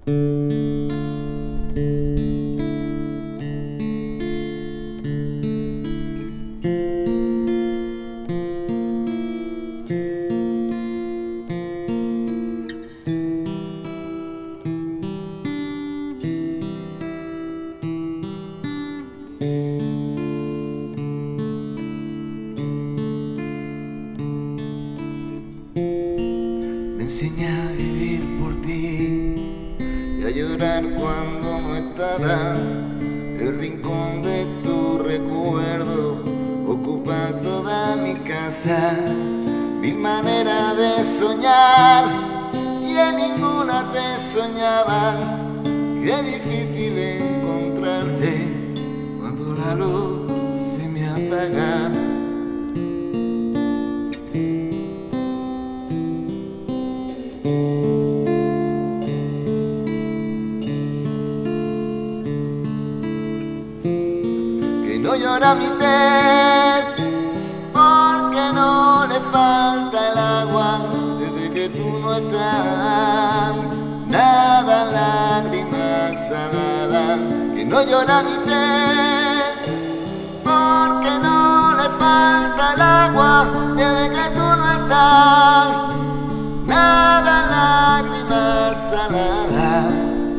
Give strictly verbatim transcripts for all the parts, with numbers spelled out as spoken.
Me enseñé a vivir por ti y a llorar cuando no estará. El rincón de tu recuerdo ocupa toda mi casa. Mil maneras de soñar y en ninguna te soñaba. Qué difícil encontrarte cuando la luz se me apaga. No llora mi pez porque no le falta el agua desde que tú no estás. Nada, lágrimas saladas. Que no llora mi pez porque no le falta el agua desde que tú no estás. Nada, lágrimas saladas.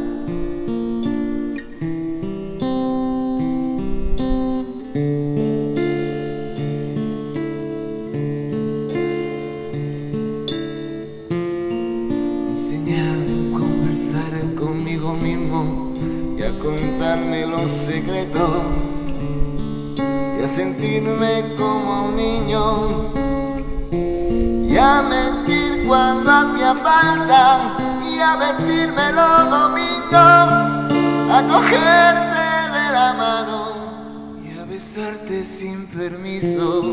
Conmigo mismo y a contarme los secretos y a sentirme como un niño y a mentir cuando hacía falta y a vestirme los domingos, a cogerte de la mano y a besarte sin permiso.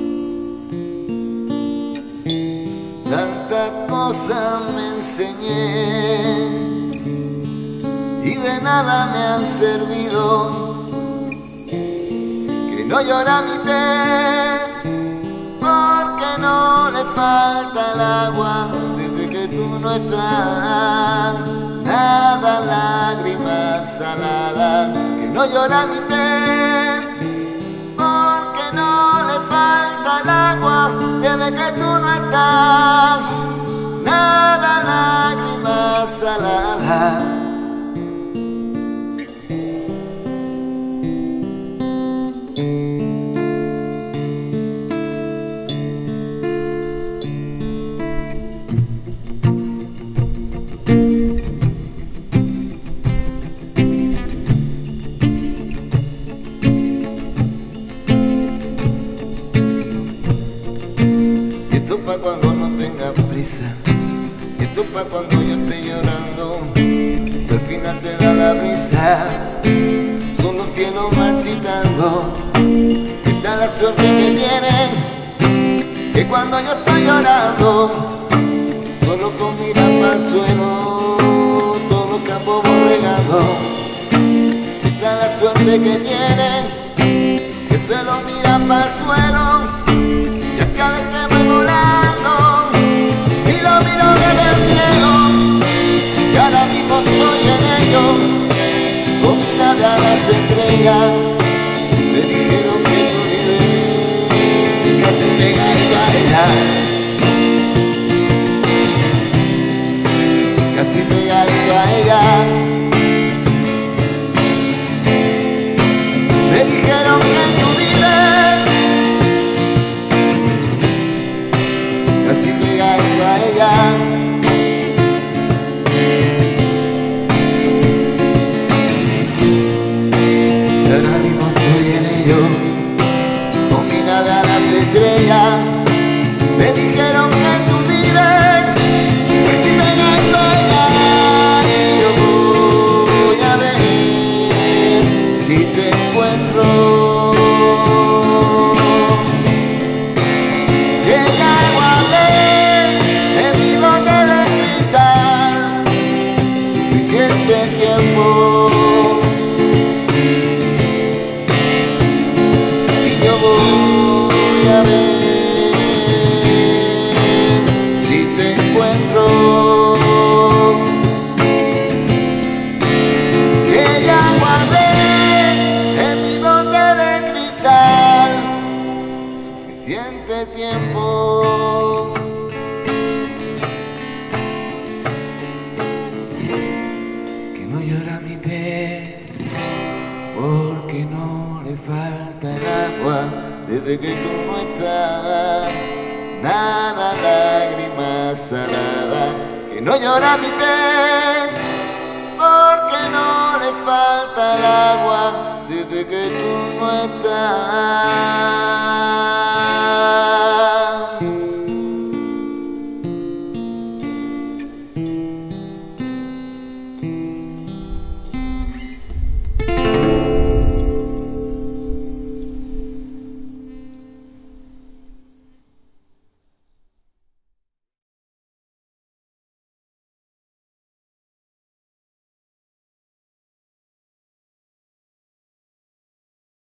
Tantas cosas me enseñé y de nada me han servido. Que no llora mi pez porque no le falta el agua desde que tú no estás. Nada, lágrimas saladas. Que no llora mi pez porque no le falta el agua desde que tú no estás. Nada, lágrimas saladas. Esto pa' cuando no tengas prisa, esto pa' cuando yo esté llorando, si al final te da la brisa, son los cielos marchitando. Esta es la suerte que tienen, que cuando yo estoy llorando, solo con mirar pa'l suelo, todos los campos borregados. Esta es la suerte que tienen, que solo miran pa'l suelo. Y es que a veces voy volando y lo miro desde el cielo, y ahora mismo estoy en ello, con mirada a las estrellas. Me dijeron que tú vives casi pegadito a ella, casi pegadito a ella. Me dijeron que tú vives casi pegadito a ella. Y ahora mismo estoy en ello, con mirada a las estrellas. Me dijeron que tú vives casi pegadito a ella. Y yo voy llora mi pez, porque no le falta el agua desde que tú no estás. Nada, lágrimas saladas, que no llora mi pez, porque no le falta el agua desde que tú no estás.